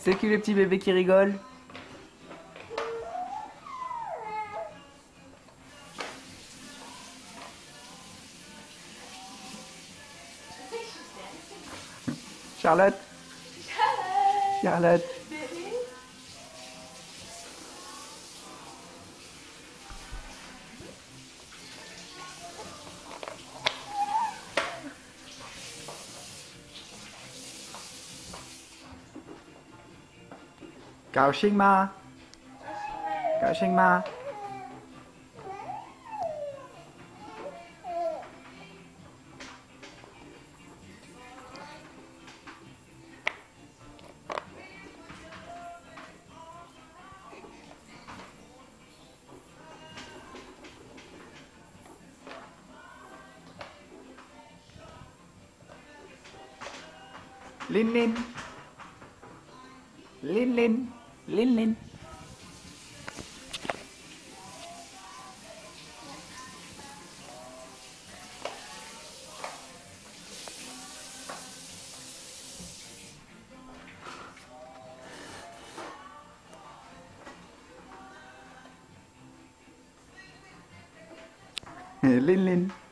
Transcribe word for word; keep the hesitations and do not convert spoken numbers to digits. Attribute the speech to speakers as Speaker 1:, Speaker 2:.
Speaker 1: C'est qui le petit bébé qui rigole? Charlotte? Charlotte? Cao sinh ma. Cao sinh ma. Linh Linh. Linh Linh. Linh Linh. Linh Linh.